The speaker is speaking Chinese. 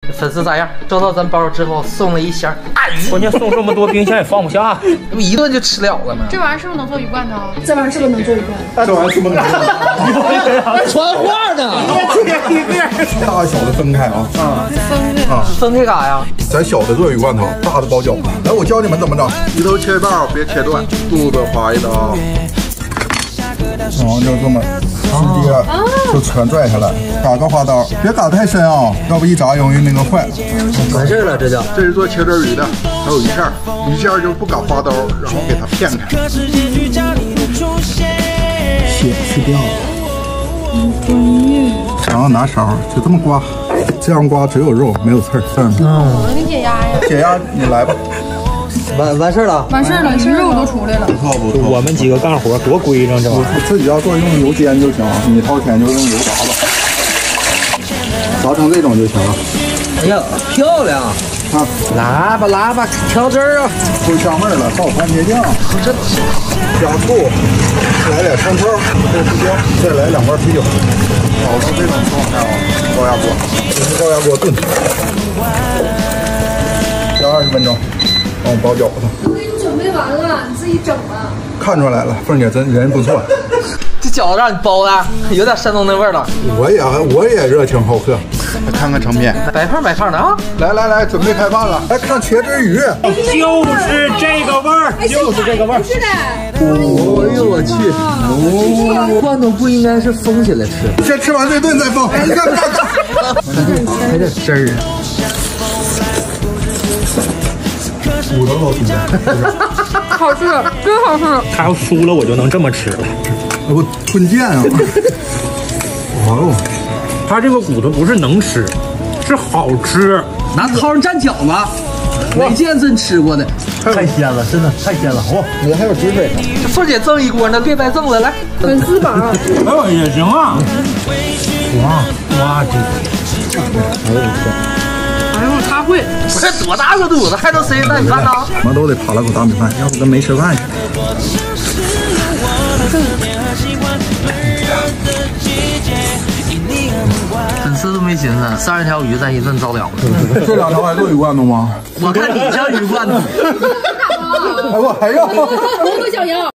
粉丝咋样？收到咱包之后送了一箱大鱼， 关键送这么多，冰箱也放不下， 这不一顿就吃了了吗？ 这玩意儿是不是能做鱼罐头？ 这玩意儿是不是能做鱼罐？ 这玩意儿是不是能做？ 传话呢！ 大小的分开啊！ 分开干呀？ 咱小的做鱼罐头，大的包饺子。来，我教你们怎么整：鱼头切刀，别切断，肚子划一刀，然后就这么直接就全拽下来，嘎个花刀，别嘎太深啊，要不一炸容易那个坏。 完事了，这就。 这是做切墩鱼的，还有鱼馅儿，鱼馅儿就不嘎花刀，然后给它片开。血去掉。然后拿勺就这么刮，这样刮只有肉没有刺儿。这样。 我能给你解压呀。 解压，你来吧。 完事了， 完事了，鱼肉都出来了。 不错不错。 我们几个干活多规整，这玩意儿。 自己要做用油煎就行，你掏钱就用油炸吧，炸成这种就行了。 哎呀，漂亮！ 啊， 拉吧，调汁儿啊， 出香味了，倒番茄酱， 这加醋，来点生抽，这不行，再来2罐啤酒，炒成这种状态啊，高压锅，用高压锅炖，加20分钟，帮我包饺子。 我给你准备完了，你自己整吧。 看出来了，凤姐真人不错。 这饺子让你包的，有点山东那味儿了。 我也热情好客。看看成片， 白胖的啊！ 来，准备开饭了。来看茄汁鱼， 就是这个味儿，就是这个味儿。 是的。 哦呦我去！罐头不应该是封起来吃， 先吃完这顿再封。 还得汁儿。 骨头都出来， 好吃，真好吃。 他要输了，我就能这么吃了。 我吞剑啊！哦。 它这个骨头不是能吃，是好吃。 拿汤上蘸饺子，没见真吃过的， 太鲜了，真的太鲜了。哇， 你还有汁水呢。 这凤姐赠一锅呢，别白赠了，来。 粉丝榜。 哎呦也行啊。哇， 哎呦，他会。 这多大个肚子，还能塞大米饭呢？ 什么都得扒拉口大米饭，要不跟没吃饭似的。 粉丝都没寻思，30条鱼咱一顿糟了。 这2条还做鱼罐头吗？ 我看你像鱼罐头。 哎，我还要。 我想要。